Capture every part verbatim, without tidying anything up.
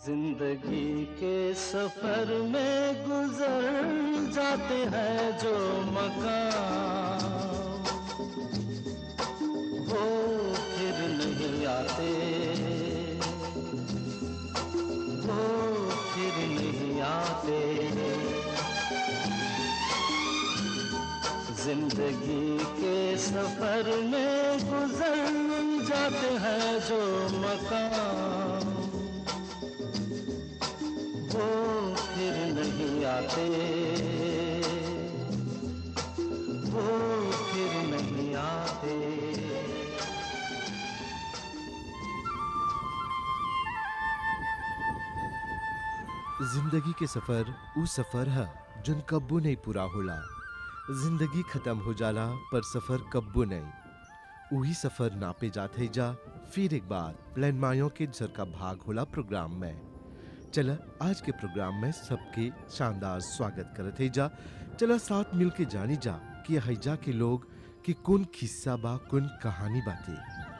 जिंदगी के सफर में गुजर जाते हैं जो मकाम, वो फिर नहीं आते, वो फिर नहीं आते। जिंदगी के सफर में गुजर जाते हैं जो मकाम, वो फिर नहीं आते, वो फिर नहीं आते। जिंदगी के सफर ऊ सफर है जन कब्बू नहीं पूरा होला। जिंदगी खत्म हो जाला पर सफर कब्बू नहीं। वही सफर नापे जाते जा फिर एक बार प्लान मायों के जर का भाग होला प्रोग्राम में। चला आज के प्रोग्राम में सबके शानदार स्वागत करते जा। चला साथ मिल के जानी जा कि हैजा के लोग कि कुन किस्सा बा कुन कहानी बातें।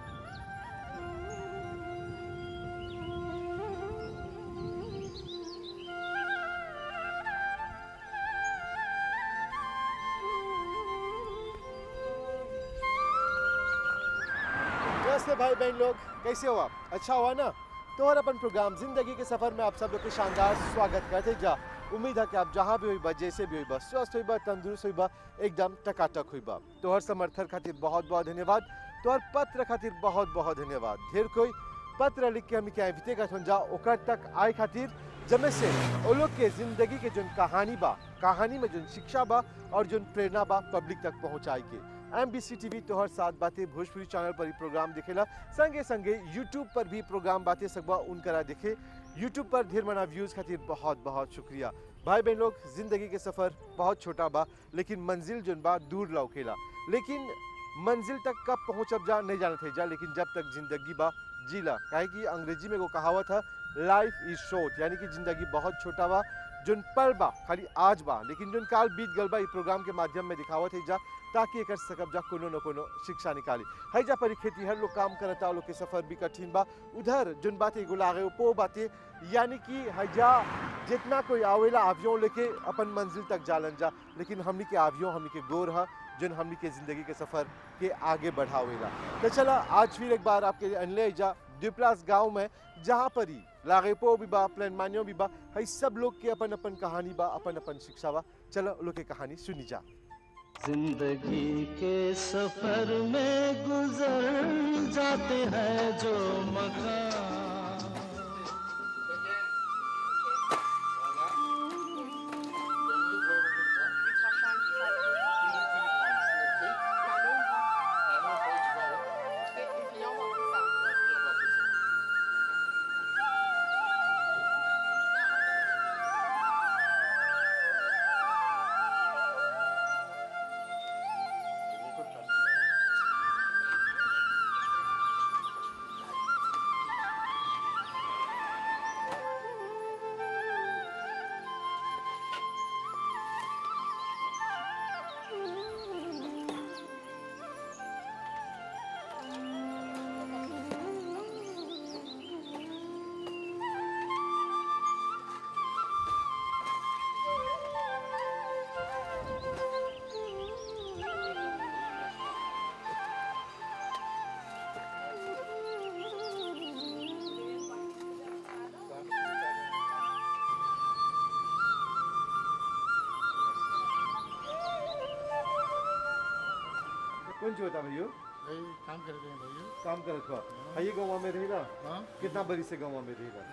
नमस्ते भाई बहन लोग, कैसे हो आप? अच्छा हुआ ना? तो और अपन प्रोग्राम जिंदगी के सफर में आप सब लोग के शानदार स्वागत करते जा। उम्मीद है कि आप जहाँ भी हुई बा, जैसे भी हुई बा, स्वस्थ हुई बा, तंदुरुस्त हुई बा, एकदम टकाटक हुई बा। तो हर समर्थन खातिर बहुत बहुत धन्यवाद। तो हर पत्र खातिर बहुत बहुत धन्यवाद। ढेर कोई पत्र लिख के हमें क्या विते का जा ओकर तक आए खातिर, जमे से वो लोग के जिंदगी के जो कहानी बा, कहानी में जो शिक्षा बा और जो प्रेरणा बा पब्लिक तक पहुँचाए के। एमबीसी टीवी तोहर साथ बातें भोजपुरी चैनल पर ही प्रोग्राम दिखेला, संगे संगे यूट्यूब पर भी प्रोग्राम बातें सकबा उनकरा देखे। यूट्यूब पर ढेर मना व्यूज खातिर बहुत बहुत शुक्रिया। भाई बहन लोग, जिंदगी के सफर बहुत छोटा बा, लेकिन मंजिल जोन बा दूर लौकेला। लेकिन मंजिल तक कब पहुंचब जा नहीं जानते जा, लेकिन जब तक जिंदगी बा जीला। काहे कि अंग्रेजी में वो कहावत है, लाइफ इज शॉर्ट, यानी कि जिंदगी बहुत छोटा बा। जोन पल बा खाली आज बा, लेकिन जोन काल बीत गल बा, प्रोग्राम के माध्यम में दिखावत है जा ताकि एक सकब जा कोनो न कोनो शिक्षा निकाली। है जा परी खेती हर लोग काम करता, लोग के सफर भी कठिन बा। उधर जोन बातें एगो लागे पो बातें, यानी कि है जा जितना कोई आवेला आवियों लेके अपन मंजिल तक जालन जा, लेकिन हमनी के आवियों हमनी के गोर है जोन हमनी के जिंदगी के सफर के आगे बढ़ावेला। तो चला आज फिर एक बार आपके अनले जा द्वीपलास गाँव में, जहाँ पर ही लागेपो भी बा, प्लान मानियो भी बा, है सब लोग के अपन अपन कहानी बा, अपन अपन शिक्षा बा। चलो लोग के कहानी सुनी जा। जिंदगी के सफर में गुजर जाते हैं जो मकाम, कौन जो होता भैया? भाई काम करते हैं भाई। काम करत हुआ है, ये गाँव में रहेला? हाँ, कितना बरी से गाँव में रहेला?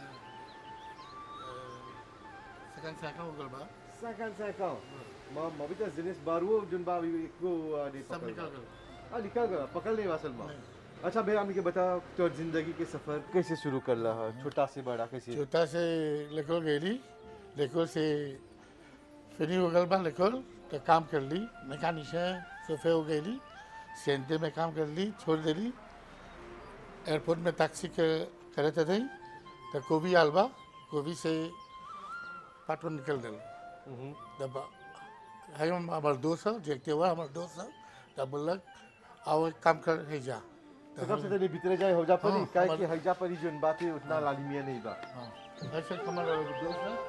सेकंड साका हो गल बा, साकान साकान मां मबी तो जिनिस बारुओ जुन बा अभी को नहीं सब पकड़ निकल गल। आ निकल गया, पकड़ ले वासल मां। नहीं। अच्छा भैया हमने के बता तो जिंदगी के सफर कैसे शुरू कर रहा, छोटा से बड़ा कैसे? छोटा से लेकोल गेली, लेकोल से फिनी हो गल बा, लेकोल तो काम कर ली, मैकेनिक है सोफे हो गई, सेंटे में काम कर ली, छोड़ दे ली। एयरपोर्ट में टैक्सी के करे थे, तो कोबी आलबा, कोबी से पाटवन निकल गल। तब है हमारे दोस्त है, देखते हुआ हमारे दोस्त है, तब बोलक आओ एक काम कर है जा, सकब से तनी भीतर जाए हौजा परी हाँ, काहे हमारे- कि हौजा परी जोन बात है उतना लालिमिया नहीं बा हाँ ऐसे कमर दोस्त है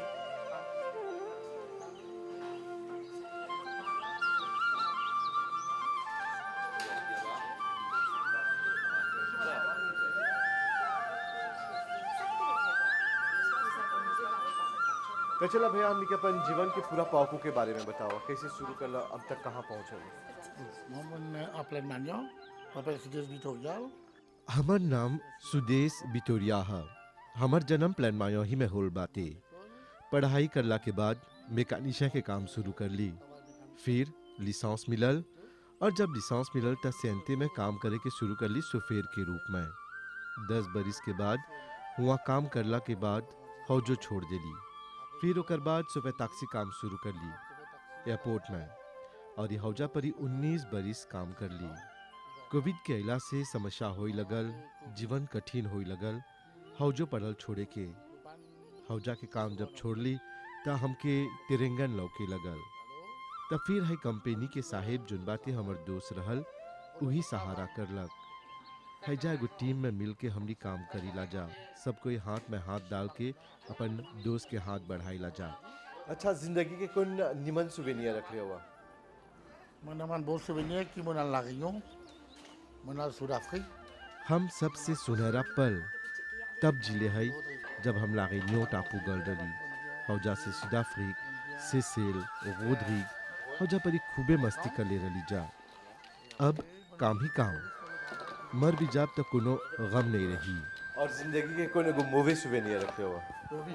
तो चला भैया हमने के अपन जीवन के पूरा पावकू के बारे में बताओ कैसे शुरू कर अब तक कहाँ पहुँचे मोमन अपने मानियो अपने सुदेश भी तो यार हमर नाम सुदेश बिटोरिया है। हमर जन्म प्लान मायो ही में होल बाते। पढ़ाई करला के बाद मैकेनिशिया के काम शुरू कर ली। फिर लिसांस मिलल और जब लिसांस मिलल तब सेंते में काम करे के शुरू कर ली सुफेर के रूप में। दस बरिस के बाद हुआ काम करला के बाद हौजो छोड़ देली। फिर ओकर बाद सुबह टैक्सी काम शुरू कर ली एयरपोर्ट में और ये हौजा परी उन्नीस बरिस काम कर ली। कोविड के अला से समस्या होई लगल, जीवन कठिन होई लगल, हौजो पढ़ल छोड़े के। हौजा के काम जब छोड़ ली ता हमके तिरंगन लौके लगल। तब फिर है कंपनी के साहेब जुन बाते हमर दोस्त रहल वही सहारा करलक। हैजा एगो टीम में मिल के हमनी काम करी ला जा। सब कोई हाथ में हाथ डाल के अपन दोस्त के हाथ बढ़ाई ला जा। अच्छा जिंदगी के कौन निमन सुवेनिया रख लिया हुआ मना मन बहुत से बनिए कि मना लागियों मना सुराफी हम सबसे सुनहरा पल तब जिले है जब हम लागे न्यो टापू गल रही। हौजा से सुदाफ्रिक सिसिल रोद्रिग हौजा परी खूबे मस्ती कर ले रही जा। अब काम ही काम, मर भी जाब तो कोनो गम नहीं रही। और जिंदगी के कौन एगो मूवी सुवेनिया रख लिया हुआ कोवी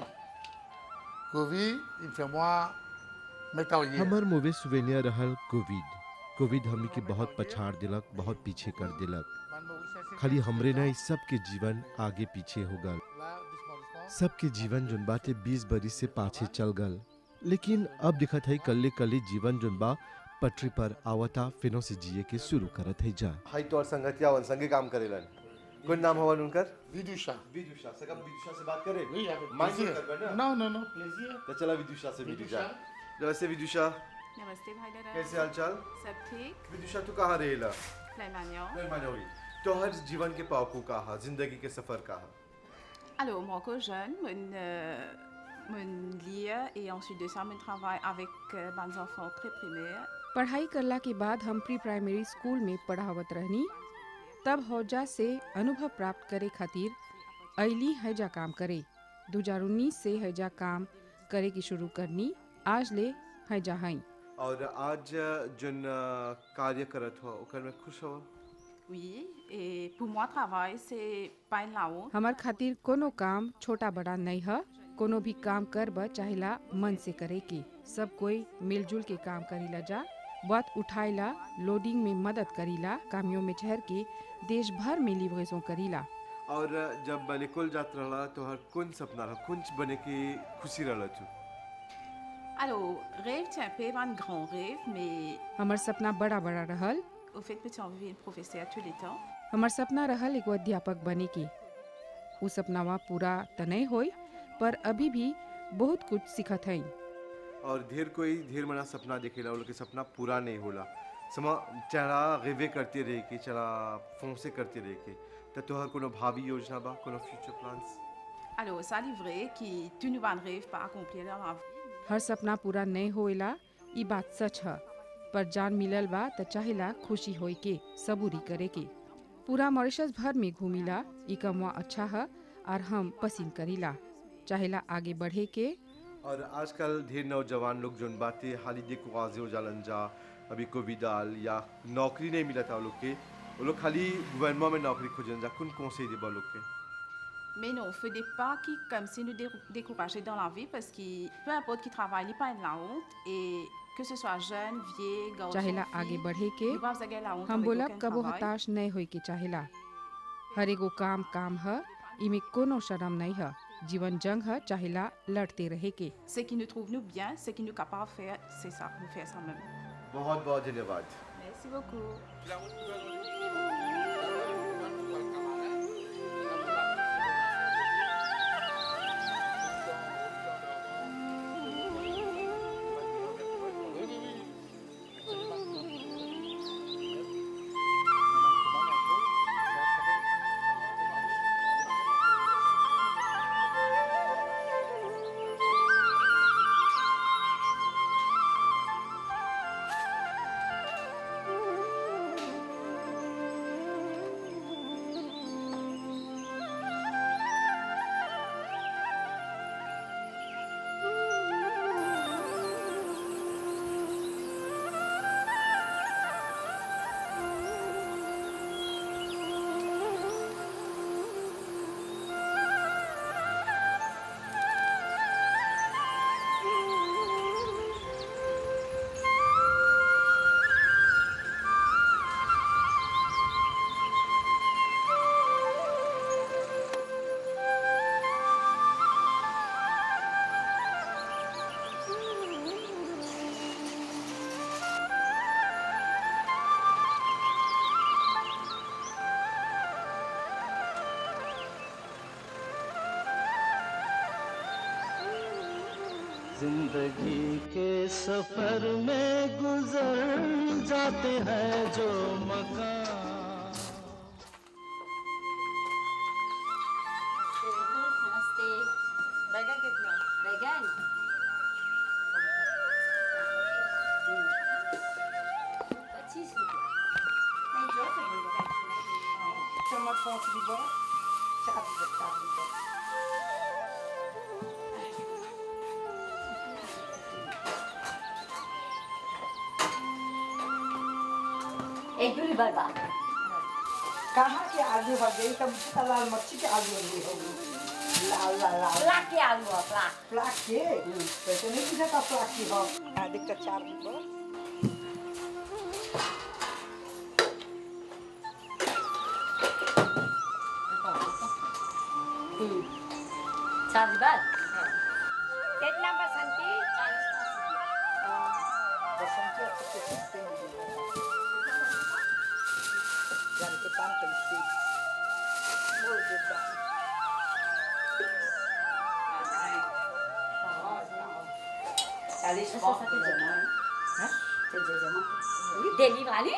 कोवी il fait moi métailler हमर मोवे सुवेनिया रहल कोविड। कोविड हमनी के बहुत पछाड़ दिलक, बहुत पीछे कर दिलक। खाली हमरे नहीं सबके जीवन आगे पीछे हो गल। सबके जीवन जुन बाते बीस बरिस से पाछे चल गल। लेकिन अब दिखत है कल्ले कल्ले जीवन जुन बा पटरी पर आवता फिनो से जिए के शुरू करत है जा। हाई तो और संगतिया वन संगे काम करेलन कौन नाम हवन उनकर विदुषा विदुषा सकब विदुषा से बात करे oui avec माइंड plaisir कर ना non non non plaisir तो चला विदुषा से मिली जा। विदुषा नमस्ते विदुषा नमस्ते भाई दादा। कैसे हालचाल सब ठीक? विदुषा तू कहाँ रहेला Pleinement. नहीं मानोगी तो हर जीवन के पावकू कहा जिंदगी के सफर कहा Alors, moi, quand jeune, mon, euh, mon lia et ensuite de ça, mon travail avec euh, mes enfants pré-primaires. पढ़ाई करला के बाद हम प्री प्राइमरी स्कूल में पढ़ावत रहनी। तब हौजा से अनुभव प्राप्त करे खातिर अली हैजा काम करे। दो हज़ार उन्नीस से हैजा काम करे की शुरू करनी। आज ले हैजा हई। और आज जन कार्य करत हो ओकर में खुश हो Oui, et pour moi, travail, c'est pas une là-haut. हमार खातिर कोनो काम छोटा बड़ा नहीं है। कोनो भी काम करब चाहिला मन से करे के। सब कोई मिलजुल के काम करीला जा। बात उठाइला, लोडिंग में मदद करीला, कामियों में चढ़ के देश भर में लिवरेजों करीला। और जब लेकोल जात रहा तो हर कौन सपना रहा कौन बने की खुशी रहा तू Alors, rêve, c'est un peu un grand rêve, mais हमार सपना बड़ा बड़ा रहल। au fait, petit envie de professeur tous les temps. हमार सपना रहल एगो अध्यापक बने के। उ सपनावा पूरा त नहीं होई, पर अभी भी बहुत कुछ सिखत हई। और ढेर कोई ढेर मना सपना देखेला वो लोग के सपना पूरा नहीं होला समा चला रेवे करते रहे के चला फोन से करते रहे के तो तोहर कोनो भावी योजना बा कोनो future plans Alors, ça, c'est vrai que tout nous un rêve pas accompli dans la vie. हर सपना पूरा नहीं होएला, ई बात सच है। पर जान मिलल बा त चाहेला खुशी होई के सबूरी करे के। पूरा मॉरिशस भर में घूमिला, ई कमवा अच्छा है और हम पसंद करीला। चाहेला आगे बढ़े के। और आजकल ढेर नौजवान लोग जोन बातें हाली देखो गाजी हो जालन जा अभी कोविड आल या नौकरी नहीं मिला था वो लोग के वो लोग खाली गवर्नमेंट में नौकरी खोजन जा कौन कौन से दे लोग के Mais non, il ne faut pas qui, comme si nous dé- décourager dans la vie parce que peu importe qui travaille, il n'y a pas de la honte et que ce soit jeune, vieux, garçon, चाहेला आगे fille, बढ़े के। nous pas avoir la honte हम avec बोलब aucun कबो travail. हताश नहीं होई के चाहेला। हर एगो काम काम है, इमे कोनो शर्म नहीं है। जीवन जंग है, चाहेला लड़ते रहे के। Ce qui nous trouve nous bien, ce qui nous est capable de faire, c'est ça, nous faire ça même. बहुत बहुत धन्यवाद Merci beaucoup. जिंदगी के सफर में गुजर जाते हैं जो मकान। नमस्ते। बैगन कितना? बैगन पच्चीस रुपया। नहीं जो से बोल टमाटर पाँच रुपया, चार रुपया, चार रुपया। एक दूरी बर्बाद। कहाँ के आलू हो गई? तब लाल मच्छी के आलू हो गई। लाल लाल लाल प्लाक के आलू हो, प्लाक। प्लाक के वैसे नहीं पूछा था प्लाक की हो। अधिक का चार रुपये। चार रुपया। कितना बसंती? बसंती अच्छे से सस्ते मिलेंगे। जान के पान कैसे? बोल देता। चालीस रुपये से जमा है। हाँ? चल जमा। दिल्ली वाली?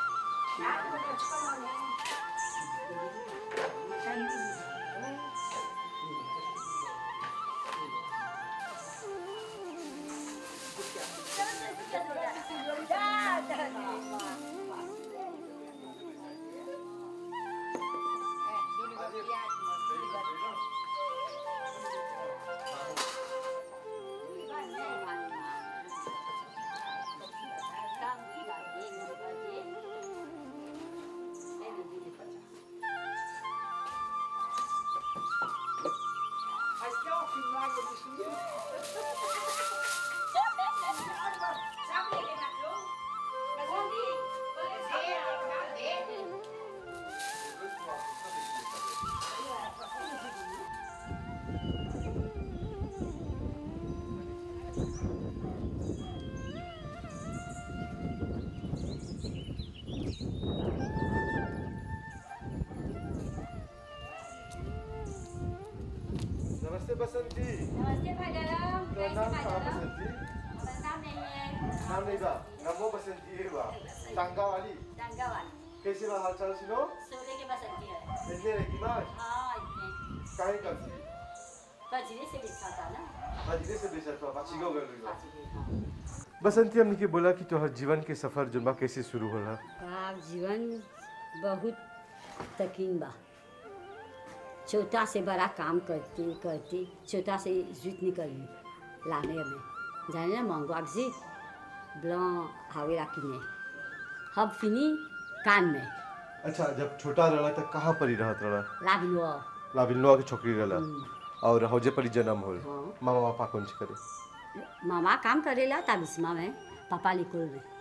नमस्ते बसंती। नमस्ते भाई दादा। तो नाम कहाँ बसंती? हमारा नाम नहीं है। नाम नहीं बा। नमो बसंती है बा। टांगा वाली। टांगा वाली। कैसे बा हाल चाल सुनो? सोले के बसंती है। इतने रही मार? हाँ इतने। काहे कब सी? बजरे से बिछा था ना। बजरे से बेचा था बाची गो गल रही बा। हाँ। बसंती हमने के बोला कि तोहर जीवन के सफर जुनबा कैसे शुरू होला? बाप जीवन बहुत तकीन बा। छोटा से बड़ा काम करती करती छोटा से जीत निकली लाने में जाने ना मंगवा जीत ब्लां हावे राखी हब फिनी कान में। अच्छा जब छोटा रहा तब कहाँ पर ही रहत रहा? लाभिनवा। लाविनवा के छोकरी रहा और हौजे पर ही जन्म होल। हाँ। मामा पापा कौन सी करे? मामा काम करेला ताबिस्मा में पापा लिकोल में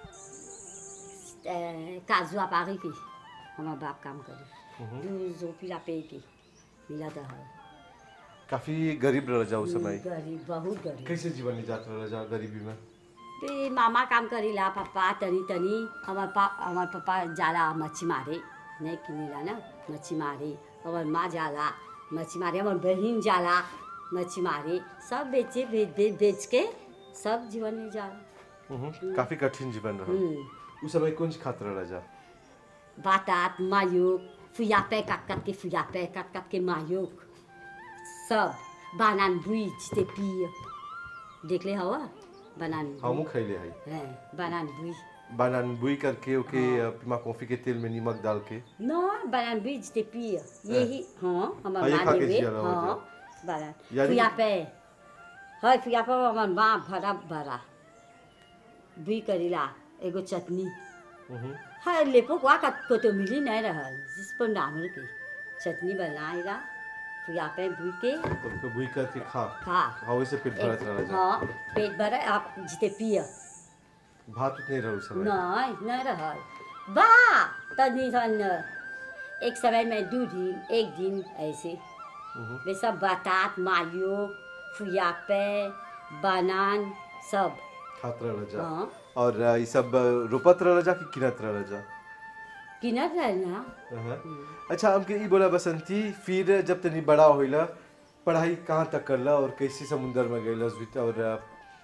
काजू पारी की हमारा बाप काम करे दो जो पिला पे की मिला था। काफी गरीब रह जा उस समय। गरीब बहुत गरीब। कैसे जीवन निजात रह जा गरीबी में? ते मामा काम करेला पापा तनी तनी हमार पा हमार पापा जाला मच्छी मारे नहीं किनेला ना मच्छी मारे हमार माँ जाला मच्छी मारे हमार बहन जाला मच्छी मारे सब बेचे बेच बेच बेच के सब जीवन में जाला। काफी कठिन जीवन रहा उस समय। कौन सी खातर रह जा? बातात मायूक फुयापे काट काट के फुयापे काट काट के मायूक सब बानान बुई जिते पी देख ले हवा बनान हमू खैले है। हैं बनान बुई बनान बुई करके ओके पिमा कॉफी के तेल में नमक डाल के नो बनान बुई जिते पी यही हाँ हमार ये खा माँ के देवे जिया रहा हाँ होता। बनान यानी- फुयापे है फुयापे हमार माँ भरा भरा बुई करीला एगो चटनी है लेपो कुआ का को तो मिली नहीं रहा जिस पर नामल की चटनी बनाएगा फुयापे बुई के तो बुई करके खा खा हवे से पेट भरत रह जा। हाँ पेट भरा आप जिते पिया भात उतने रह उस समय। नहीं नहीं रहा वाह तनी सन एक समय में दो दिन एक दिन ऐसे वे सब बातात मालियो फुयापे बनान सब खात रह जा। हाँ और ये सब रोपत रह जा कि किनत रह जा? किनत रहना। अच्छा हमके ई बोला बसंती फिर जब तनी बड़ा होइला पढ़ाई कहाँ तक करला और कैसे समुंदर में गइला और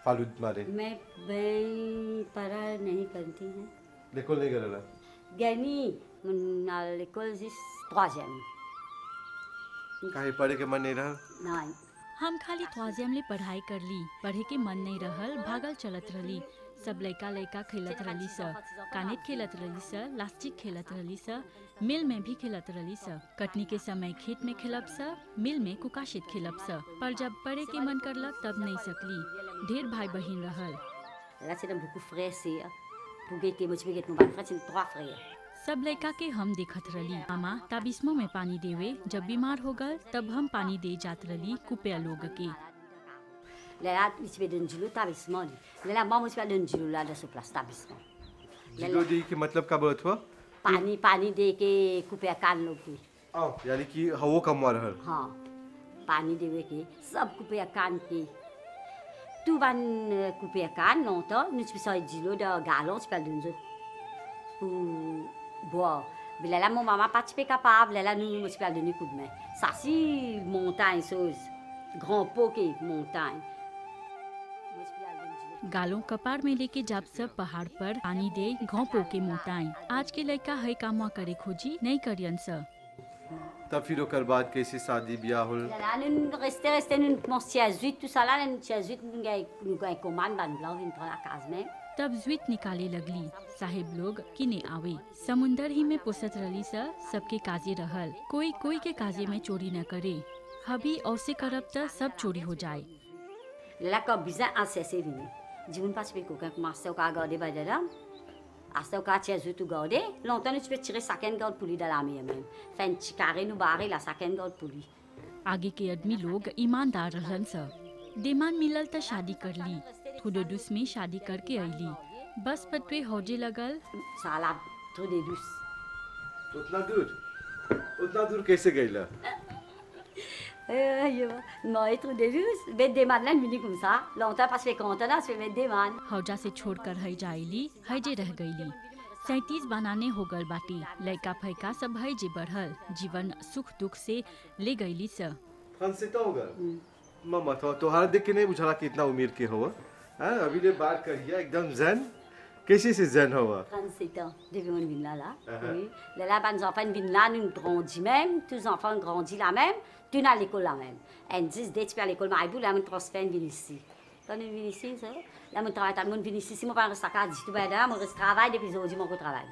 फालूद मारे मैं ben para नहीं करती है l'école नहीं करला गनी à l'école जिस troisième काहे पढ़े के मन नहीं रहा नहीं हम खाली troisième ले पढ़ाई कर ली, पढ़े के मन नहीं रहल, भागल चलत रहली। सब लड़का लड़का खेलत रहली स, कानेट खेलत रहली स, लास्टिक खेलत रहली स, मिल में भी खेलत रहली स। कटनी के समय खेत में खेलब स, मिल में कुकाशित खेलब स। पर जब पढ़े के मन करलक तब नहीं सकली, ढेर भाई बहन रहल। Là, c'est beaucoup de frères, c'est pour guetter, moi, tu peux guetter mon frère, c'est trois frères. सब लड़का के हम देखत रहली। मामा ताबिस्मो में पानी देवे, जब बीमार हो गल तब हम पानी दे जात रहली कुपिया लोग के। Là, tu peux donner du lot, tabassement. Là, moi, tu peux donner du lot là de ce place, tabassement. जिलो दी के मतलब का बात हुआ पानी पानी दे के कुपिया कान लोग की आ यानी कि हवो कम रहल हाँ पानी देवे के सब कुपिया कान की tu van couper canne longtemps, nous tu peux du lot de galon, tu peux le donner pour boire. Mais là, mon maman pas tu peux capable, là nous tu peux le donner coup de main. Ça c'est montagne chose, grand pot qui montagne. गालों कपार में लेके जब सब पहाड़ पर पानी दे घों पो के मोटाई। आज के लड़का है कामवा करे खोजी नहीं करियन स। तब फिर ओकर बाद कैसे शादी ब्याह होल Là, nous restons, restons, nous commençons à huit, tout ça là, nous à huit, nous avons nous avons commande, nous avons dans la case même. तब ज्वित निकाले लगली। साहेब लोग किने आवे। समुंदर ही में पुसत रहली स, सबके काजे रहल। कोई कोई के काजे में चोरी न करे। हबी औसे करब त सब चोरी हो जाए। Là, comme bizarre, en cessé venu. Dis-moi pas tu peux coquin commencer à garder bas dedans. À ce cas, tu as tout gardé. Longtemps, tu peux tirer sa canne garde pour lui dans la mer même. Fait un petit carré nous barrer la sa canne garde pour lui. आगे के आदमी लोग ईमानदार रहन स। देमान मिलल त शादी कर ली। थोड़े दूस में शादी करके आईली। बस पटवे होजे लगल। Ça l'a trop de douce. उतना दूर उतना दूर कैसे गईला Euh, yo, non, il trop de douce. Mais des man là, il me dit comme ça. Longtemps, parce que content là, je fais mettre des man. हौजा से छोड़कर हई जाइली, हईजे रह गईली। सैतीस बनाने हो गल बाटी। लड़का फैका सब हईजे बढ़ल। जीवन सुख दुख से ले गईली स। फ्रांसिता होगा मामा तो तोहार देख के नहीं बुझाला कि इतना उम्र के हो हां अभी ले बात करिया एकदम zen कैसे से zen हुआ trente-sept ans, depuis on vient là, là. Oui. Là, là, les enfants viennent là, nous grandissons même, tous les enfants grandissent là même, tous à l'école là même. Et dix, dès que tu à l'école, Maïbou, là, on transfère, viennent ici. Quand on vient ici, ça, là, on travaille, on vient ici, si mon père reste à casa, tout va là, on reste travail, depuis aujourd'hui, mon travail.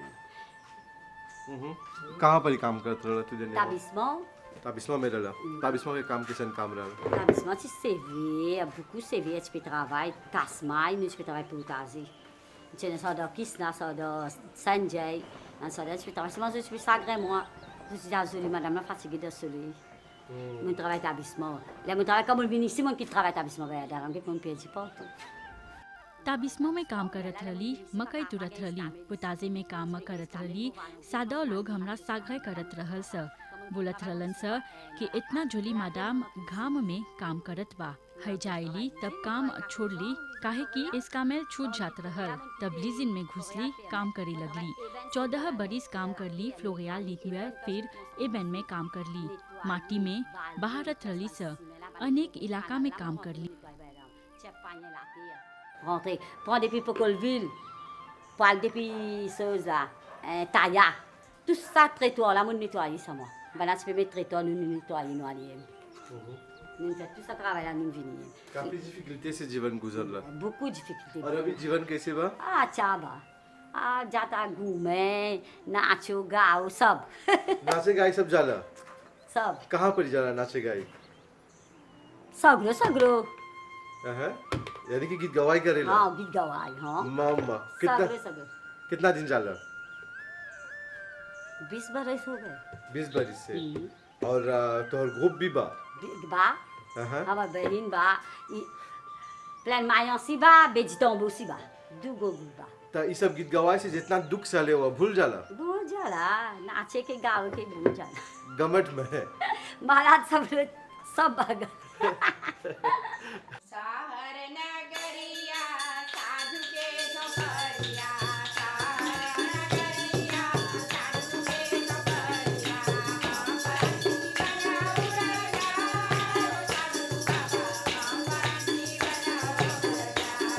कहाँ पर काम करते रहा तू दिन Établissement, ताबिस्मा में रहा ताबिस्मा के काम किसन काम रहा établissement, tu C V, beaucoup de C V, tu peux travailler, casse-maille, nous, tu peux travailler pour le casier. Tu sais, ça doit Kisna, ça doit Sanjay, ça doit, tu peux travailler, sinon, tu peux s'agréer, moi. Je suis désolée, madame, la fatiguée de soleil. Mon travail établissement. Là, mon travail, comme on vient ici, mon qui travaille établissement, ben, d'ailleurs, on peut dire pas tout. ताबिस्मो में काम करत रहली, मकई तुरत रहली, पुताजे में काम करत रहली। सादा लोग हमरा सागरे करत रहल स। बोलत रहलन स कि इतना झोली मादाम घाम में काम करत बा। है जाइली तब काम छोड़ली काहे कि इसका मेल छूट जात रहल। तब लीजिन में घुसली काम करे लगली। चौदह बरिस काम करली फ्लोरियाल नीतिया फिर एबेन में काम करली। माटी में बहारत रहली स। अनेक इलाका में काम करली। Rentrer, prendre depuis Pocolville, pour aller depuis Sosa, euh, Taya, tout ça, traitoire, là, on nettoie ça, moi. Ben là, tu peux mettre traitoire, nous nous nettoyer, nous aller. Nous faisons tout ça travail là, nous venir. काफी difficulté से जीवन गुजर रहा Beaucoup de difficultés. और अभी जीवन कैसे बा Ah, chaba. Ah, jata घूमे, नाचो, गाओ, सब. नाचे गाय सब जाला सब. कहाँ पर जाला नाचे गाय सगरो, सगरो. हाँ यानी कि गीत गवाई करेला हाँ, गीत गवाई, हाँ. मामा कितना सगरो, सगरो. कितना दिन जाला बीस बरस हो गए. बीस बरिस से और तोहर ग्रुप भी बा बा. हाँ हमार बहन बा. प्लान मायांसी बा, बेजिटोंबो सी बा. दू गो ग्रुप बा. तो ये सब गीत गवाई से जितना दुख सहले हुआ भूल जाला भूल जाला. नाचे के गावे के भूल जाला. गमट में महाराज सब सब भाग. सहर नगरिया साधु के झोपड़िया सहर नगरिया साधु के झोपड़िया पंछी बनाओ राजा साधु बाबा पंछी बनाओ राजा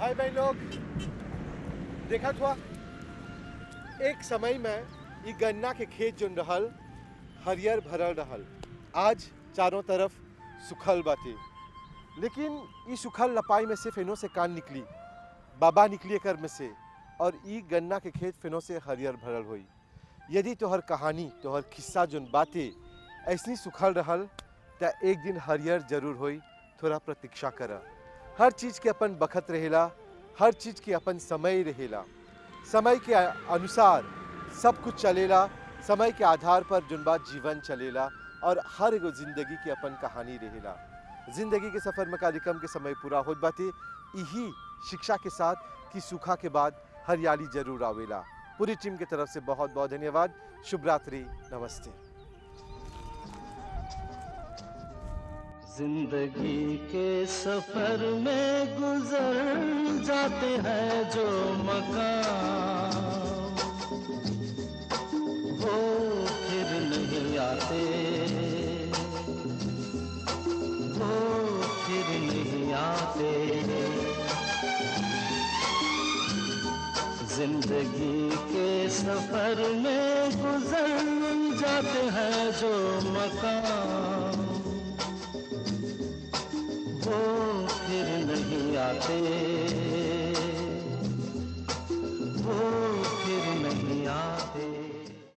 भाई बहन लोग, देखा हुआ एक समय में ये गन्ना के खेत जो रहल हरियर भरल रहल, आज चारों तरफ सुखल बाटे। लेकिन ये सुखल लपाई में से फेनो से कान निकली, बाबा निकली कर में से, और ये गन्ना के खेत फेनो से हरियर भरल हुई। यदि तोहर कहानी तोहर किस्सा जोन बातें ऐसी सुखल रहल त एक दिन हरियर जरूर होई। थोड़ा प्रतीक्षा कर। हर चीज़ के अपन बखत रहेला, हर चीज़ के अपन समय रहेला, समय के अनुसार सब कुछ चलेला, समय के आधार पर जोन बात जीवन चलेला, और हर एगो जिंदगी की अपन कहानी रहेला। जिंदगी के सफ़र में कार्यक्रम के समय पूरा होत बाटे यही शिक्षा के साथ कि सूखा के बाद हरियाली जरूर आवेला। पूरी टीम की तरफ से बहुत बहुत धन्यवाद। शुभ रात्रि, नमस्ते। जिंदगी के सफर में गुजर जाते हैं जो मकाम, वो फिर नहीं आते, वो फिर नहीं आते। जिंदगी के सफर में गुजर जाते हैं जो मकाम, वो फिर नहीं आते।